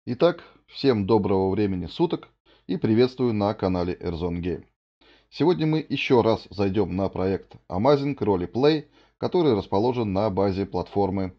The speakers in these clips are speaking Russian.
Итак, всем доброго времени суток и приветствую на канале Airzone Game. Сегодня мы еще раз зайдем на проект Amazing Roleplay, который расположен на базе платформы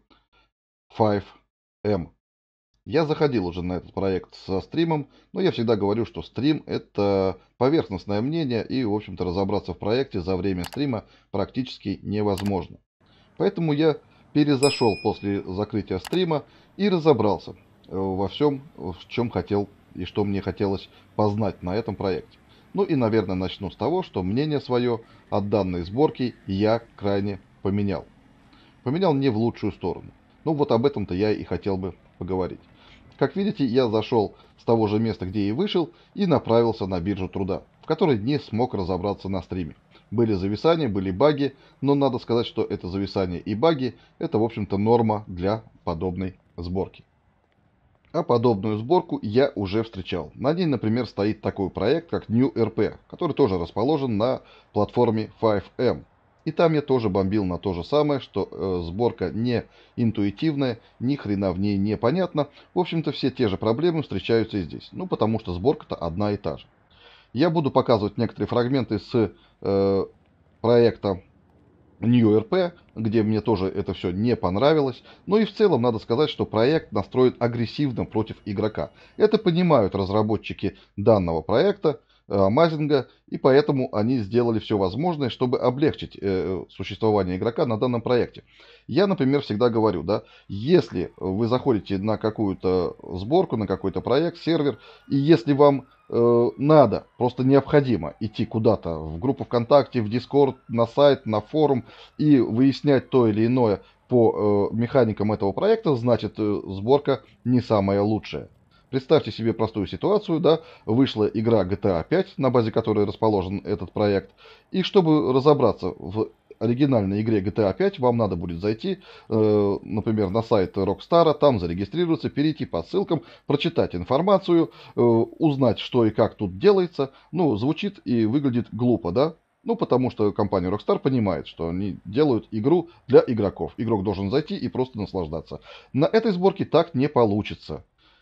5M. Я заходил уже на этот проект со стримом, но я всегда говорю, что стрим это поверхностное мнение и, в общем-то, разобраться в проекте за время стрима практически невозможно. Поэтому я перезашел после закрытия стрима и разобрался во всем, в чем хотел и что мне хотелось познать на этом проекте. Ну и, наверное, начну с того, что мнение свое от данной сборки я крайне поменял. Поменял не в лучшую сторону. Ну вот об этом-то я и хотел бы поговорить. Как видите, я зашел с того же места, где и вышел, и направился на биржу труда, в которой не смог разобраться на стриме. Были зависания, были баги, но надо сказать, что это зависания и баги, это, в общем-то, норма для подобной сборки. А подобную сборку я уже встречал. На ней, например, стоит такой проект, как NewRP, который тоже расположен на платформе 5M. И там я тоже бомбил на то же самое, что сборка не интуитивная, ни хрена в ней не понятно. В общем-то, все те же проблемы встречаются и здесь. Ну, потому что сборка-то одна и та же. Я буду показывать некоторые фрагменты с проекта NewRP, где мне тоже это все не понравилось. Но и в целом надо сказать, что проект настроен агрессивно против игрока. Это понимают разработчики данного проекта, Амазинга, и поэтому они сделали все возможное, чтобы облегчить существование игрока на данном проекте. Я, например, всегда говорю, да, если вы заходите на какую-то сборку, на какой-то проект, сервер, и если вам надо, просто необходимо идти куда-то в группу ВКонтакте, в Дискорд, на сайт, на форум и выяснять то или иное по механикам этого проекта, значит сборка не самая лучшая. Представьте себе простую ситуацию, да, вышла игра GTA 5, на базе которой расположен этот проект, и чтобы разобраться в оригинальной игре GTA 5, вам надо будет зайти, например, на сайт Rockstar, там зарегистрироваться, перейти по ссылкам, прочитать информацию, узнать, что и как тут делается. Ну, звучит и выглядит глупо, да? Ну, потому что компания Rockstar понимает, что они делают игру для игроков. Игрок должен зайти и просто наслаждаться. На этой сборке так не получится.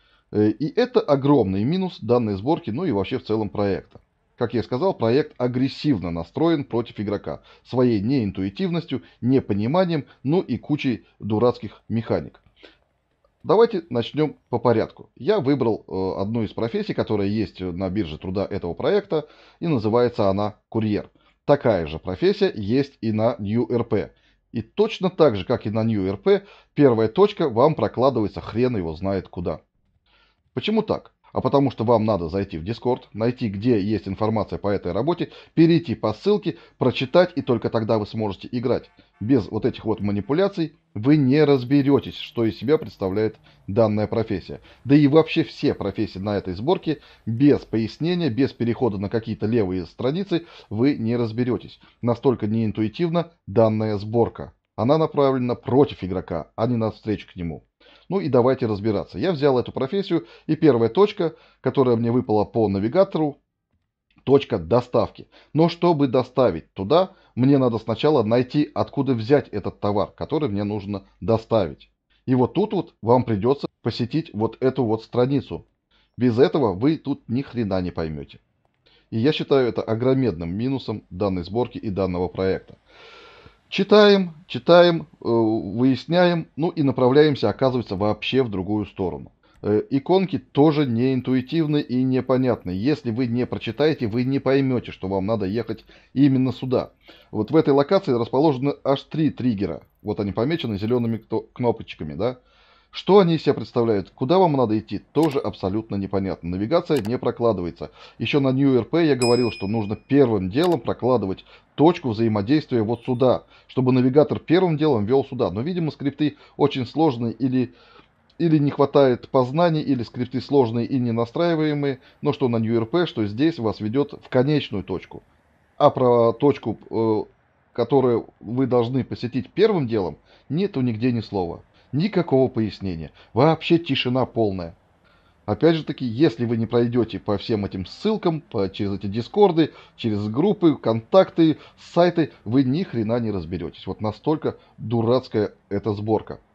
И это огромный минус данной сборки, ну и вообще в целом проекта. Как я и сказал, проект агрессивно настроен против игрока. Своей неинтуитивностью, непониманием, ну и кучей дурацких механик. Давайте начнем по порядку. Я выбрал одну из профессий, которая есть на бирже труда этого проекта, и называется она курьер. Такая же профессия есть и на NewRP. И точно так же, как и на NewRP, первая точка вам прокладывается хрен его знает куда. Почему так? А потому что вам надо зайти в Discord, найти, где есть информация по этой работе, перейти по ссылке, прочитать, и только тогда вы сможете играть. Без вот этих вот манипуляций вы не разберетесь, что из себя представляет данная профессия. Да и вообще все профессии на этой сборке без пояснения, без перехода на какие-то левые страницы вы не разберетесь. Настолько неинтуитивна данная сборка. Она направлена против игрока, а не навстречу к нему. Ну и давайте разбираться. Я взял эту профессию, и первая точка, которая мне выпала по навигатору, точка доставки. Но чтобы доставить туда, мне надо сначала найти, откуда взять этот товар, который мне нужно доставить. И вот тут вот вам придется посетить вот эту вот страницу. Без этого вы тут ни хрена не поймете. И я считаю это огромным минусом данной сборки и данного проекта. Читаем, выясняем, ну и направляемся, оказывается, вообще в другую сторону. Иконки тоже не интуитивны и непонятны. Если вы не прочитаете, вы не поймете, что вам надо ехать именно сюда. Вот в этой локации расположены аж 3 триггера. Вот они помечены зелеными кнопочками, да? Что они из себя представляют? Куда вам надо идти? Тоже абсолютно непонятно. Навигация не прокладывается. Еще на NewRP я говорил, что нужно первым делом прокладывать точку взаимодействия вот сюда, чтобы навигатор первым делом вел сюда. Но, видимо, скрипты очень сложные или не хватает познаний, или скрипты сложные и не настраиваемые. Но что на NewRP, что здесь вас ведет в конечную точку. А про точку, которую вы должны посетить первым делом, нету нигде ни слова. Никакого пояснения. Вообще тишина полная. Опять же таки, если вы не пройдете по всем этим ссылкам, через эти дискорды, через группы, контакты, сайты, вы ни хрена не разберетесь. Вот настолько дурацкая эта сборка.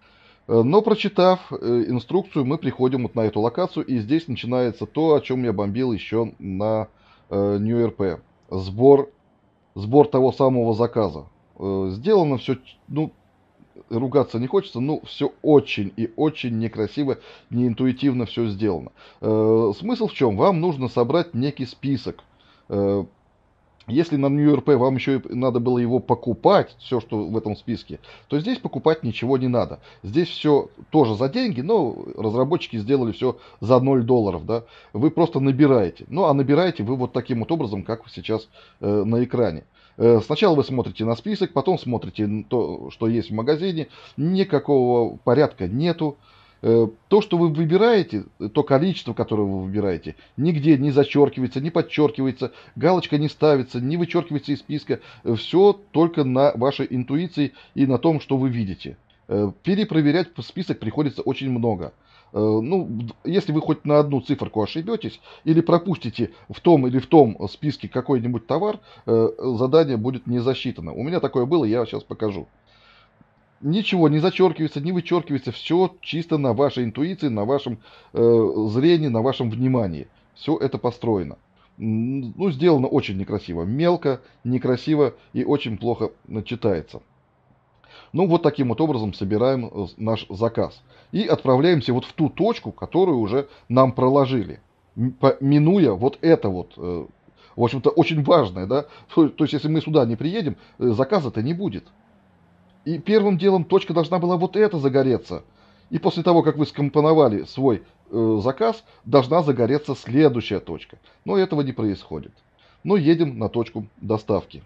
Но прочитав инструкцию, мы приходим вот на эту локацию, и здесь начинается то, о чем я бомбил еще на NewRP. Сбор, сбор того самого заказа. Сделано все, ну, ругаться не хочется, но все очень и очень некрасиво, неинтуитивно все сделано. Смысл в чем? Вам нужно собрать некий список. Э, Если на NewRP вам еще и надо было его покупать, все, что в этом списке, то здесь покупать ничего не надо. Здесь все тоже за деньги, но разработчики сделали все за $0, да. Вы просто набираете. Ну, а набираете вы вот таким вот образом, как сейчас на экране. Сначала вы смотрите на список, потом смотрите то, что есть в магазине. Никакого порядка нету. То, что вы выбираете, то количество, которое вы выбираете, нигде не зачеркивается, не подчеркивается, галочка не ставится, не вычеркивается из списка. Все только на вашей интуиции и на том, что вы видите. Перепроверять список приходится очень много. Ну, если вы хоть на одну циферку ошибетесь или пропустите в том или в том списке какой-нибудь товар, задание будет не засчитано. У меня такое было, я сейчас покажу. Ничего не зачеркивается, не вычеркивается, все чисто на вашей интуиции, на вашем зрении, на вашем внимании. Все это построено. Ну, сделано очень некрасиво, мелко, некрасиво и очень плохо читается. Ну, вот таким вот образом собираем наш заказ. И отправляемся вот в ту точку, которую уже нам проложили. Минуя вот это вот, в общем-то, очень важное, да. То есть, если мы сюда не приедем, заказа-то не будет. И первым делом точка должна была вот эта загореться. И после того, как вы скомпоновали свой заказ, должна загореться следующая точка. Но этого не происходит. Но едем на точку доставки.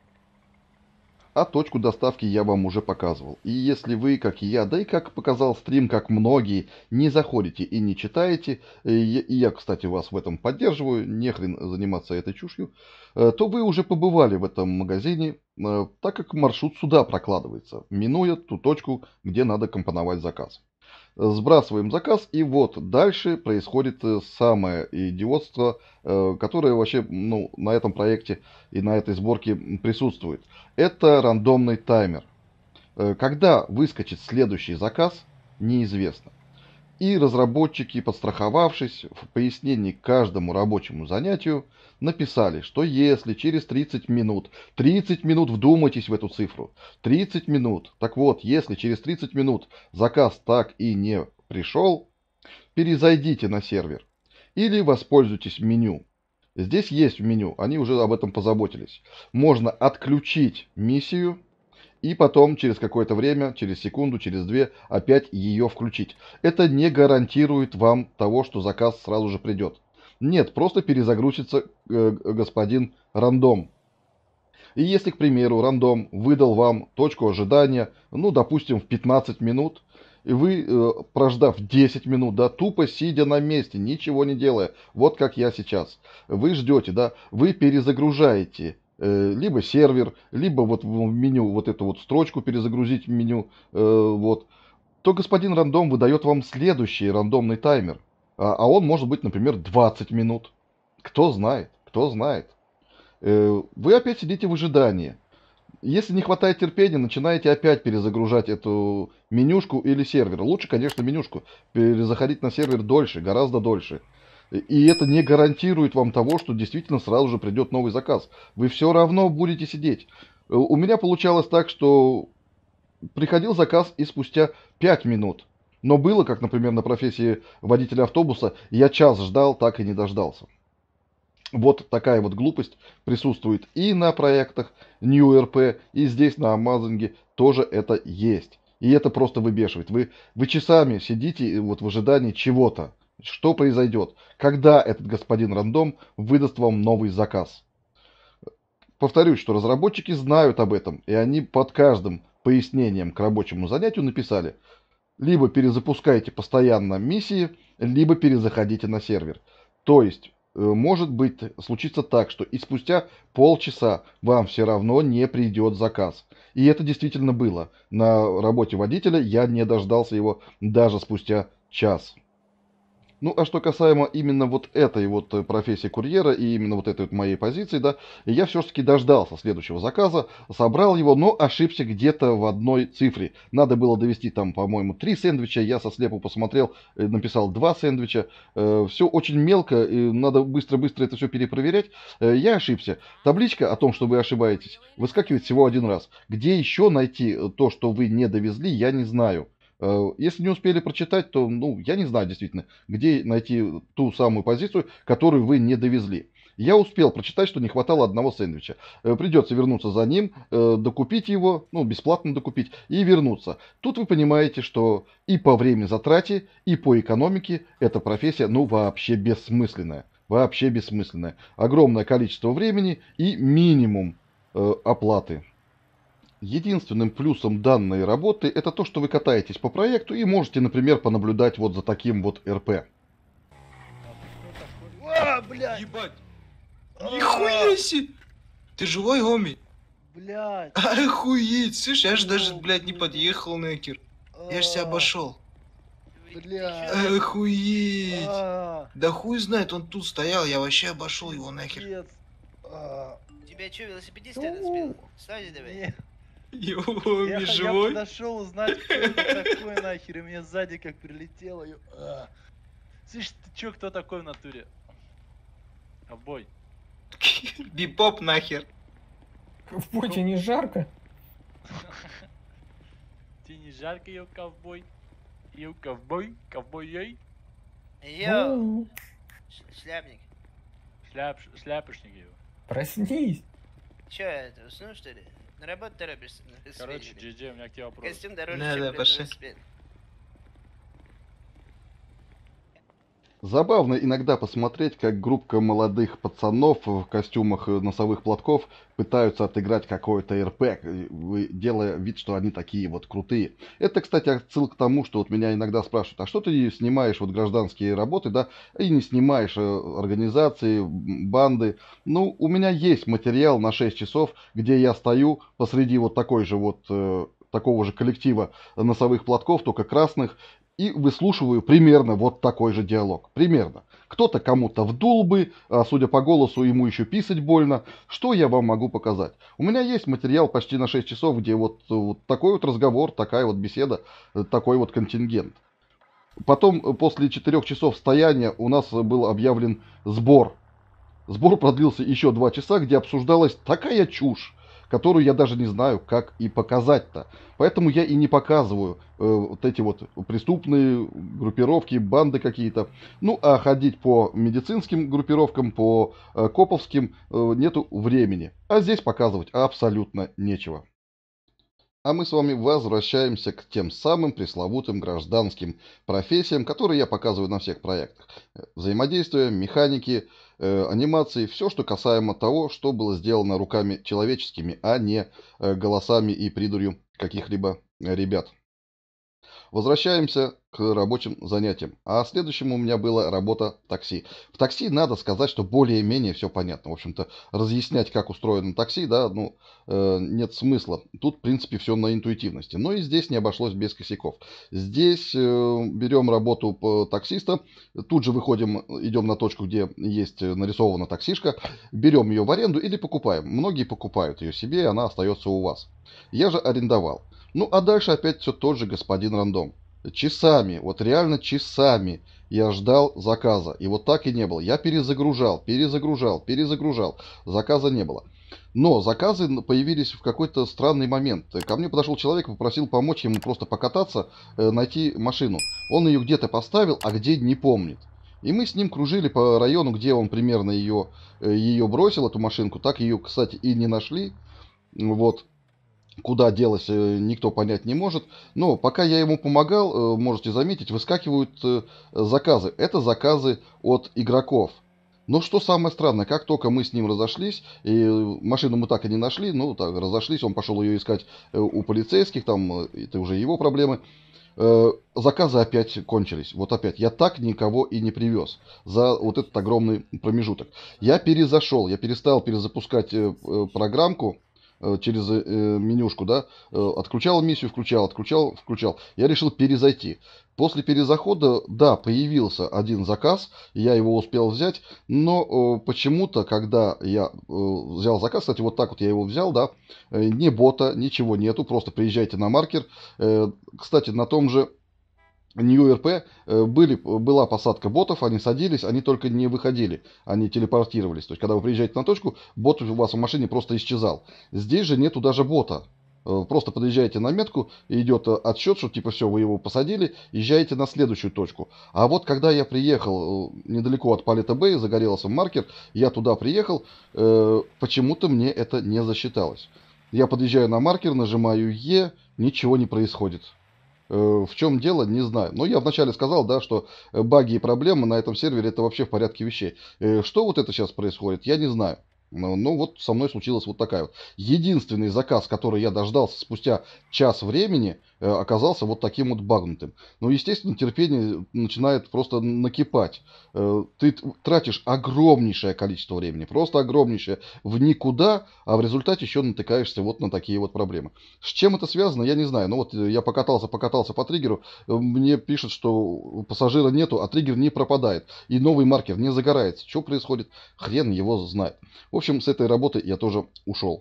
А точку доставки я вам уже показывал. И если вы, как и я, да и как показал стрим, как многие, не заходите и не читаете, и я, кстати, вас в этом поддерживаю, не хрен заниматься этой чушью, то вы уже побывали в этом магазине, так как маршрут сюда прокладывается, минуя ту точку, где надо компоновать заказ. Сбрасываем заказ, и вот дальше происходит самое идиотство, которое вообще, ну, на этом проекте и на этой сборке присутствует. Это рандомный таймер. Когда выскочит следующий заказ, неизвестно. И разработчики, подстраховавшись, в пояснении к каждому рабочему занятию, написали, что если через 30 минут вдумайтесь в эту цифру, 30 минут, так вот, если через 30 минут заказ так и не пришел, перезайдите на сервер или воспользуйтесь меню. Здесь есть в меню, они уже об этом позаботились. Можно отключить миссию и потом через какое-то время, через секунду, через две, опять ее включить. Это не гарантирует вам того, что заказ сразу же придет. Нет, просто перезагрузится господин рандом. И если, к примеру, рандом выдал вам точку ожидания, ну, допустим, в 15 минут, и вы, прождав 10 минут, да, тупо сидя на месте, ничего не делая, вот как я сейчас, вы ждете, да, вы перезагружаете либо сервер, либо вот в меню вот эту вот строчку перезагрузить в меню, вот, то господин рандом выдает вам следующий рандомный таймер. А он может быть, например, 20 минут. Кто знает, кто знает. Вы опять сидите в ожидании. Если не хватает терпения, начинаете опять перезагружать эту менюшку или сервер. Лучше, конечно, менюшку. Перезаходить на сервер дольше, гораздо дольше. И это не гарантирует вам того, что действительно сразу же придет новый заказ. Вы все равно будете сидеть. У меня получалось так, что приходил заказ и спустя 5 минут. Но было, как, например, на профессии водителя автобуса, я час ждал, так и не дождался. Вот такая вот глупость присутствует и на проектах NewRP, и здесь на Амазонге тоже это есть. И это просто выбешивает. Вы часами сидите вот в ожидании чего-то. Что произойдет? Когда этот господин рандом выдаст вам новый заказ? Повторюсь, что разработчики знают об этом, и они под каждым пояснением к рабочему занятию написали: либо перезапускайте постоянно миссии, либо перезаходите на сервер. То есть, может быть, случится так, что и спустя полчаса вам все равно не придет заказ. И это действительно было. На работе водителя я не дождался его даже спустя час. Ну, а что касаемо именно вот этой вот профессии курьера и именно вот этой вот моей позиции, да, я все-таки дождался следующего заказа, собрал его, но ошибся где-то в одной цифре. Надо было довести там, по-моему, 3 сэндвича, я со слепу посмотрел, написал 2 сэндвича. Все очень мелко, и надо быстро-быстро это все перепроверять. Я ошибся. Табличка о том, что вы ошибаетесь, выскакивает всего один раз. Где еще найти то, что вы не довезли, я не знаю. Если не успели прочитать, то, ну, я не знаю действительно, где найти ту самую позицию, которую вы не довезли. Я успел прочитать, что не хватало одного сэндвича. Придется вернуться за ним, докупить его, ну, бесплатно докупить, и вернуться. Тут вы понимаете, что и по времени затрате, и по экономике эта профессия, ну, вообще бессмысленная. Вообще бессмысленная. Огромное количество времени и минимум оплаты. Единственным плюсом данной работы это то, что вы катаетесь по проекту и можете, например, понаблюдать вот за таким вот РП. А ты кто такой? А, блядь! Ебать! А, Нихуя себе! Ты живой, Гоми? блядь! Охуеть! Слышь, я ж даже, О, блядь, не блядь. подъехал нахер. Я ж тебя А, обошел. Блядь! Охуеть! А, Да хуй знает, он тут стоял, я вообще обошел его нахер. пиздец. А, Тебя что, велосипедист рядом сбил? Сзади давай. не, Гоми я живой? подошел узнать, кто это такой нахер, и мне сзади как прилетело. Слышь, ты чё, кто такой в натуре? Ковбой. Бипоп нахер. В пути не жарко? Тебе не жарко, ё, ковбой? Ё, ковбой? Ковбой, ей? Йоу, шляпник. Шляпочник его. Проснись. Че это, уснул что ли? На работу торопишься? на Короче, велосипеде? GG, у меня к тебе вопрос. Костюм дороже, Да, чем да, блин, пошли. велосипед. Забавно иногда посмотреть, как группка молодых пацанов в костюмах носовых платков пытаются отыграть какой-то РП, делая вид, что они такие вот крутые. Это, кстати, отсылка к тому, что вот меня иногда спрашивают, а что ты снимаешь вот гражданские работы, да, и не снимаешь организации, банды. Ну, у меня есть материал на 6 часов, где я стою посреди вот такой же вот такого же коллектива носовых платков, только красных, и выслушиваю примерно вот такой же диалог. Примерно. Кто-то кому-то вдул бы, а судя по голосу, ему еще писать больно. Что я вам могу показать? У меня есть материал почти на 6 часов, где вот такой вот разговор, такая вот беседа, такой вот контингент. Потом, после 4 часов стояния, у нас был объявлен сбор. Сбор продлился еще 2 часа, где обсуждалась такая чушь, которую я даже не знаю, как и показать-то. Поэтому я и не показываю вот эти вот преступные группировки, банды какие-то. Ну, а ходить по медицинским группировкам, по коповским нету времени. А здесь показывать абсолютно нечего. А мы с вами возвращаемся к тем самым пресловутым гражданским профессиям, которые я показываю на всех проектах. Взаимодействие, механики, анимации, все, что касаемо того, что было сделано руками человеческими, а не голосами и придурью каких-либо ребят. Возвращаемся к рабочим занятиям. А следующим у меня была работа такси. В такси надо сказать, что более-менее все понятно. В общем-то, разъяснять, как устроено такси, да, ну, нет смысла. Тут, в принципе, все на интуитивности. Но и здесь не обошлось без косяков. Здесь берем работу по таксиста, тут же выходим, идем на точку, где есть нарисована таксишка, берем ее в аренду или покупаем. Многие покупают ее себе, и она остается у вас. Я же арендовал. Ну, а дальше опять все тот же господин рандом. Часами, вот реально часами я ждал заказа. И вот так и не было. Я перезагружал. Заказа не было. Но заказы появились в какой-то странный момент. Ко мне подошел человек и попросил помочь ему просто покататься, найти машину. Он ее где-то поставил, а где не помнит. И мы с ним кружили по району, где он примерно ее бросил, эту машинку. Так ее, кстати, и не нашли. Вот. Куда делась, никто понять не может. Но пока я ему помогал, можете заметить, выскакивают заказы. Это заказы от игроков. Но что самое странное, как только мы с ним разошлись, и машину мы так и не нашли, ну так, разошлись, он пошел ее искать у полицейских, там это уже его проблемы, заказы опять кончились. Вот опять, я так никого и не привез за вот этот огромный промежуток. Я перезашел, я перестал перезапускать программку, через менюшку, да, отключал миссию, включал. Я решил перезайти. После перезахода, да, появился один заказ, я его успел взять, но почему-то, когда я взял заказ, кстати, вот так вот я его взял, да, ни бота, ничего нету, просто приезжайте на маркер. Кстати, на том же New была посадка ботов, они садились, они только не выходили, они телепортировались. То есть, когда вы приезжаете на точку, бот у вас в машине просто исчезал. Здесь же нету даже бота. Просто подъезжаете на метку, идет отсчет, что типа все, вы его посадили, езжаете на следующую точку. А вот когда я приехал недалеко от Палета Бэй, загорелся маркер, я туда приехал, почему-то мне это не засчиталось. Я подъезжаю на маркер, нажимаю Е, ничего не происходит. В чем дело, не знаю. Но я вначале сказал, да, что баги и проблемы на этом сервере это вообще в порядке вещей. Что вот это сейчас происходит, я не знаю. Ну вот со мной случилась вот такая вот. Единственный заказ, который я дождался спустя час времени, оказался вот таким вот багнутым. Ну, естественно, терпение начинает просто накипать. Ты тратишь огромнейшее количество времени, просто огромнейшее в никуда, а в результате еще натыкаешься вот на такие вот проблемы. С чем это связано, я не знаю. Ну вот я покатался по триггеру, мне пишут, что пассажира нету, а триггер не пропадает. И новый маркер не загорается. Что происходит? Хрен его знает. В общем, с этой работы я тоже ушел.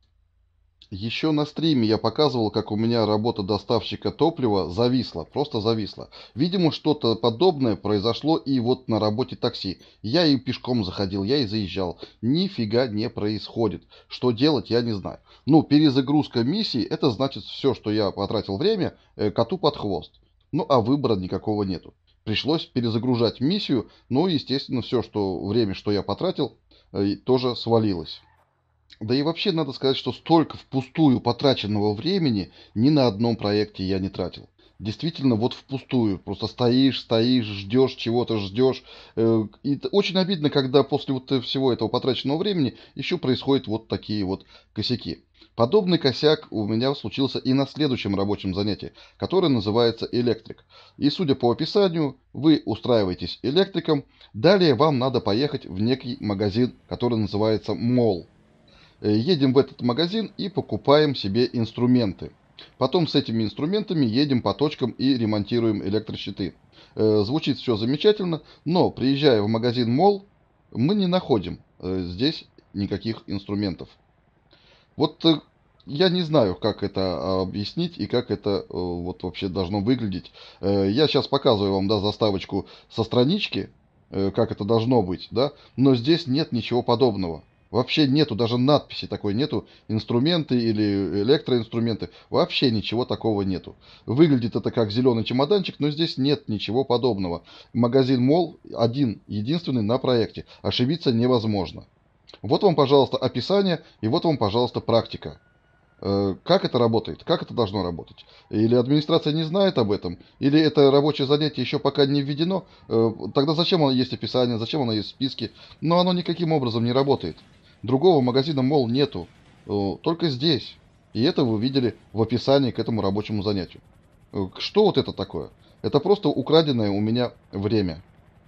Еще на стриме я показывал, как у меня работа доставщика топлива зависла, просто зависла. Видимо, что-то подобное произошло и вот на работе такси. Я и пешком заходил, я и заезжал. Нифига не происходит. Что делать, я не знаю. Ну, перезагрузка миссии, это значит все, что я потратил время, коту под хвост. Ну, а выбора никакого нету. Пришлось перезагружать миссию, ну, естественно, все, что время, что я потратил, тоже свалилось. Да и вообще надо сказать, что столько впустую потраченного времени ни на одном проекте я не тратил. Действительно, вот впустую. Просто стоишь, ждешь, чего-то ждешь. И очень обидно, когда после вот всего этого потраченного времени еще происходят вот такие вот косяки. Подобный косяк у меня случился и на следующем рабочем занятии, которое называется электрик. И судя по описанию, вы устраиваетесь электриком. Далее вам надо поехать в некий магазин, который называется Mall. Едем в этот магазин и покупаем себе инструменты. Потом с этими инструментами едем по точкам и ремонтируем электрощиты. Звучит все замечательно, но приезжая в магазин Мол, мы не находим здесь никаких инструментов. Вот я не знаю, как это объяснить и как это вот вообще должно выглядеть. Я сейчас показываю вам, да, заставочку со странички, как это должно быть, да, но здесь нет ничего подобного. Вообще нету, даже надписи такой нету, инструменты или электроинструменты, вообще ничего такого нету. Выглядит это как зеленый чемоданчик, но здесь нет ничего подобного. Магазин Мол один, единственный на проекте, ошибиться невозможно. Вот вам, пожалуйста, описание, и вот вам, пожалуйста, практика. Как это работает? Как это должно работать? Или администрация не знает об этом? Или это рабочее занятие еще пока не введено? Тогда зачем оно есть описание? Зачем оно есть в списке? Но оно никаким образом не работает. Другого магазина Мол нету. Только здесь. И это вы видели в описании к этому рабочему занятию. Что вот это такое? Это просто украденное у меня время.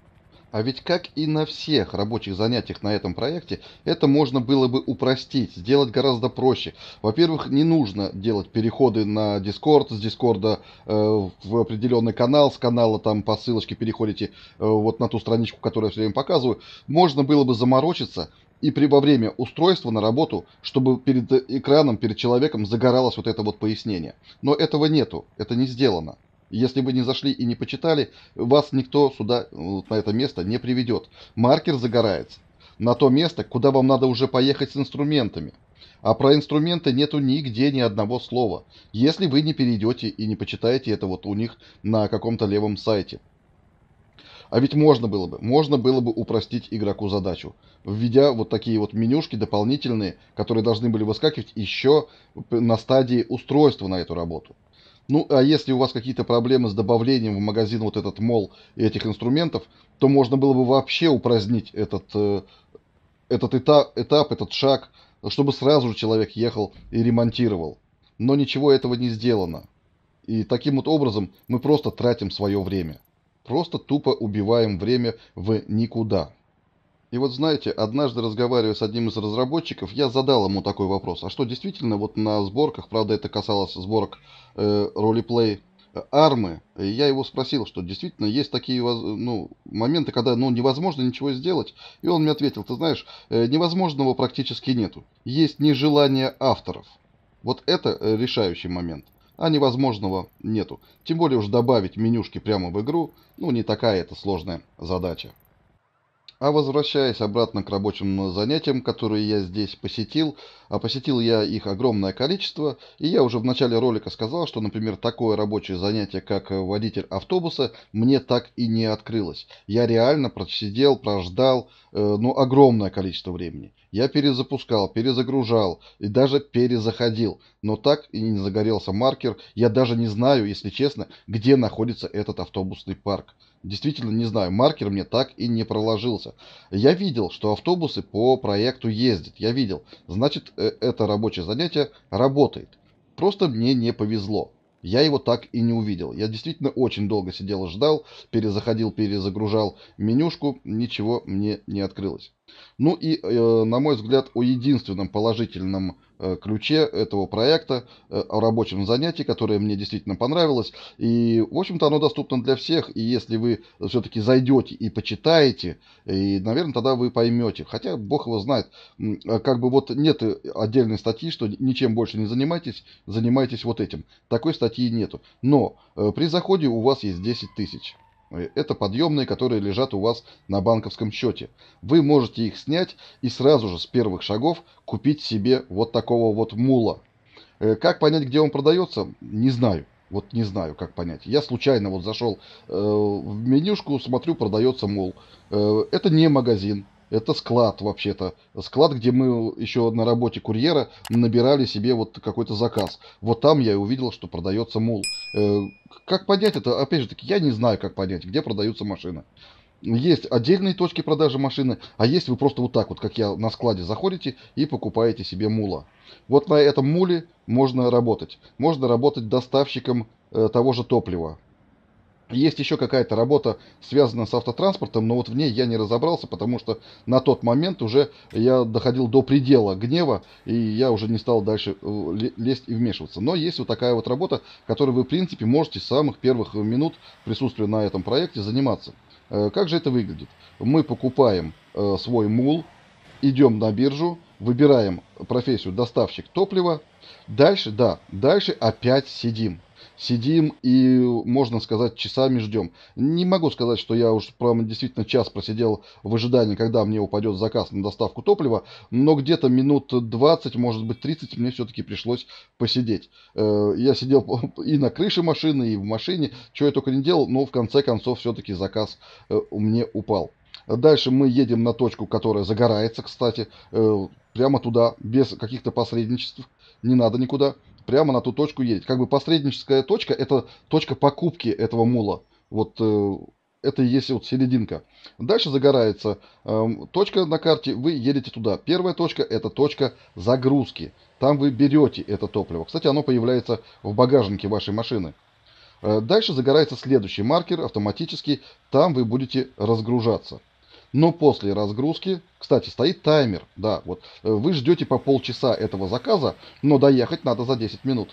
А ведь как и на всех рабочих занятиях на этом проекте, это можно было бы упростить, сделать гораздо проще. Во-первых, не нужно делать переходы на Discord, с Дискорда в определенный канал, с канала там по ссылочке переходите вот на ту страничку, которую я все время показываю. Можно было бы заморочиться и во время устройства на работу, чтобы перед экраном, перед человеком загоралось вот это вот пояснение. Но этого нету, это не сделано. Если вы не зашли и не почитали, вас никто сюда, на это место, не приведет. Маркер загорается на то место, куда вам надо уже поехать с инструментами. А про инструменты нету нигде ни одного слова, если вы не перейдете и не почитаете это вот у них на каком-то левом сайте. А ведь можно было бы упростить игроку задачу, введя вот такие вот менюшки дополнительные, которые должны были выскакивать еще на стадии устройства на эту работу. Ну, а если у вас какие-то проблемы с добавлением в магазин вот этот Мол этих инструментов, то можно было бы вообще упразднить этот этап, этот шаг, чтобы сразу же человек ехал и ремонтировал. Но ничего этого не сделано. И таким вот образом мы просто тратим свое время. Просто тупо убиваем время в никуда. И вот знаете, однажды разговаривая с одним из разработчиков, я задал ему такой вопрос. А что действительно вот на сборках, правда это касалось сборок ролеплей армы, и я его спросил, что действительно есть такие моменты, когда невозможно ничего сделать. И он мне ответил, ты знаешь, невозможного практически нету. Есть нежелание авторов. Вот это решающий момент. А невозможного нету. Тем более уж добавить менюшки прямо в игру, не такая это сложная задача. А возвращаясь обратно к рабочим занятиям, которые я здесь посетил, а посетил я их огромное количество, и я уже в начале ролика сказал, что, например, такое рабочее занятие, как водитель автобуса, мне так и не открылось. Я реально просидел, прождал, огромное количество времени. Я перезапускал, перезагружал и даже перезаходил, но так и не загорелся маркер. Я даже не знаю, если честно, где находится этот автобусный парк. Действительно не знаю, маркер мне так и не проложился. Я видел, что автобусы по проекту ездят. Я видел. Значит, это рабочее занятие работает. Просто мне не повезло. Я его так и не увидел. Я действительно очень долго сидел и ждал, перезаходил, перезагружал менюшку, ничего мне не открылось. Ну и, на мой взгляд, о единственном положительном ключе этого проекта, о рабочем занятии, которое мне действительно понравилось. И, в общем-то, оно доступно для всех. И если вы все-таки зайдете и почитаете, и, наверное, тогда вы поймете. Хотя, бог его знает, как бы вот нет отдельной статьи, что ничем больше не занимайтесь, занимайтесь вот этим. Такой статьи нету. Но при заходе у вас есть 10 тысяч. Это подъемные, которые лежат у вас на банковском счете. Вы можете их снять и сразу же с первых шагов купить себе вот такого вот мула. Как понять, где он продается? Не знаю. Вот не знаю, как понять. Я случайно вот зашел в менюшку, смотрю, продается мул. Это не магазин. Это склад, вообще-то. Склад, где мы еще на работе курьера набирали себе вот какой-то заказ. Вот там я и увидел, что продается мул. Как понять это? Опять же таки, я не знаю, как понять, где продаются машины. Есть отдельные точки продажи машины, а есть вы просто вот так вот, как я, на складе заходите и покупаете себе мула. Вот на этом муле можно работать. Можно работать доставщиком того же топлива. Есть еще какая-то работа, связанная с автотранспортом, но вот в ней я не разобрался, потому что на тот момент уже я доходил до предела гнева, и я уже не стал дальше лезть и вмешиваться. Но есть вот такая вот работа, которой вы, в принципе, можете с самых первых минут присутствия на этом проекте заниматься. Как же это выглядит? Мы покупаем свой мул, идем на биржу, выбираем профессию доставщик топлива. Дальше опять сидим. Сидим и, можно сказать, часами ждем. Не могу сказать, что я уж прямо действительно час просидел в ожидании, когда мне упадет заказ на доставку топлива, но где-то минут 20, может быть 30 мне все-таки пришлось посидеть. Я сидел и на крыше машины, и в машине, что я только не делал, но в конце концов все-таки заказ мне упал. Дальше мы едем на точку, которая загорается, кстати, прямо туда, без каких-то посредничеств, не надо никуда. Прямо на ту точку едет. Как бы посредническая точка — это точка покупки этого мула. Вот это и есть вот серединка. Дальше загорается точка на карте, вы едете туда. Первая точка — это точка загрузки. Там вы берете это топливо. Кстати, оно появляется в багажнике вашей машины. Дальше загорается следующий маркер автоматически. Там вы будете разгружаться. Но после разгрузки, кстати, стоит таймер, да, вот, вы ждете по полчаса этого заказа, но доехать надо за 10 минут.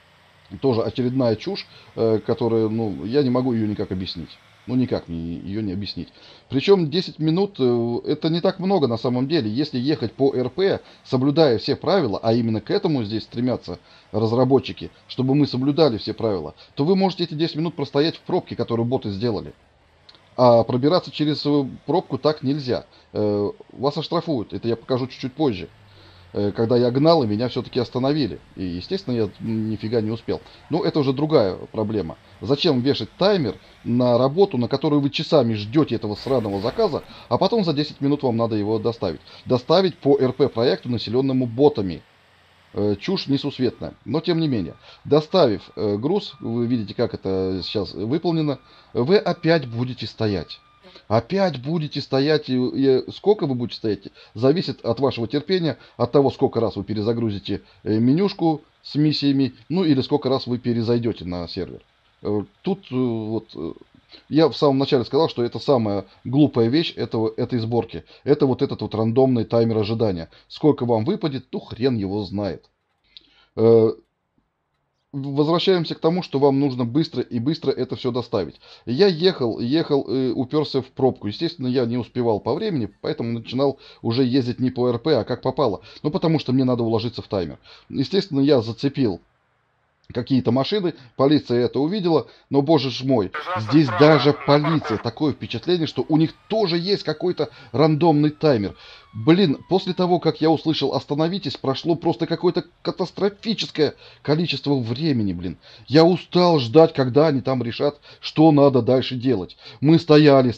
Тоже очередная чушь, которая, я не могу ее никак объяснить. Никак мне ее не объяснить. Причем 10 минут это не так много на самом деле. Если ехать по РП, соблюдая все правила, а именно к этому здесь стремятся разработчики, чтобы мы соблюдали все правила, то вы можете эти 10 минут простоять в пробке, которую боты сделали. А пробираться через пробку так нельзя. Вас оштрафуют. Это я покажу чуть-чуть позже. Когда я гнал, и меня все-таки остановили. И, естественно, я нифига не успел. Но это уже другая проблема. Зачем вешать таймер на работу, на которую вы часами ждете этого сраного заказа, а потом за 10 минут вам надо его доставить? Доставить по РП-проекту, населенному ботами. Чушь несусветная. Но тем не менее, доставив груз, вы видите, как это сейчас выполнено, вы опять будете стоять. Опять будете стоять, и сколько вы будете стоять, зависит от вашего терпения, от того, сколько раз вы перезагрузите менюшку с миссиями, или сколько раз вы перезайдете на сервер. Тут вот Я в самом начале сказал, что это самая глупая вещь этой сборки. Это вот этот вот рандомный таймер ожидания. Сколько вам выпадет, ну хрен его знает. Возвращаемся к тому, что вам нужно быстро и быстро это все доставить. Я ехал, уперся в пробку. Естественно, я не успевал по времени, поэтому начинал уже ездить не по РП, а как попало. Ну, потому что мне надо уложиться в таймер. Естественно, я зацепил какие-то машины, полиция это увидела, но, боже ж мой, здесь даже полиция, такое впечатление, что у них тоже есть какой-то рандомный таймер. Блин, после того, как я услышал «остановитесь», прошло просто какое-то катастрофическое количество времени, блин. Я устал ждать, когда они там решат, что надо дальше делать. Мы стояли,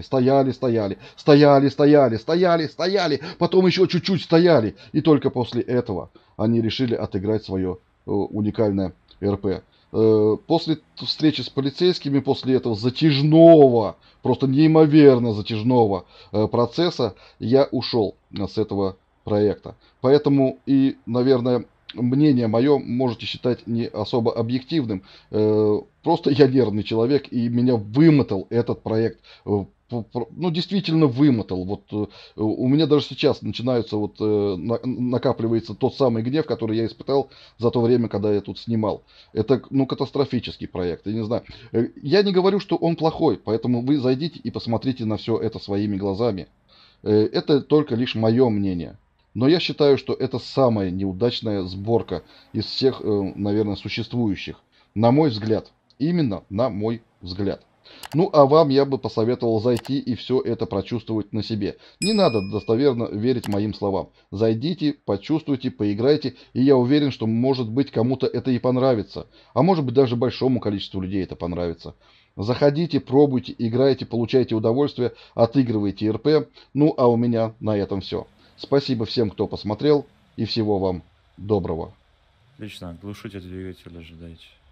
потом еще чуть-чуть стояли, и только после этого они решили отыграть свое уникальное РП. После встречи с полицейскими, после этого затяжного, просто неимоверно затяжного процесса, я ушел с этого проекта. Поэтому и, наверное, мнение мое можете считать не особо объективным. Просто я нервный человек, и меня вымотал этот проект. Ну, действительно вымотал. Вот у меня даже сейчас начинается накапливается тот самый гнев, который я испытал за то время, когда я тут снимал. Это, ну, катастрофический проект. Я не знаю. Я не говорю, что он плохой, поэтому вы зайдите и посмотрите на все это своими глазами. Это только лишь мое мнение. Но я считаю, что это самая неудачная сборка из всех, наверное, существующих. На мой взгляд. Именно на мой взгляд. Ну, а вам я бы посоветовал зайти и все это прочувствовать на себе. Не надо достоверно верить моим словам. Зайдите, почувствуйте, поиграйте, и я уверен, что, может быть, кому-то это и понравится. А может быть, даже большому количеству людей это понравится. Заходите, пробуйте, играйте, получайте удовольствие, отыгрывайте РП. Ну, а у меня на этом все. Спасибо всем, кто посмотрел, и всего вам доброго. Отлично, глушите двигатель, ожидайте.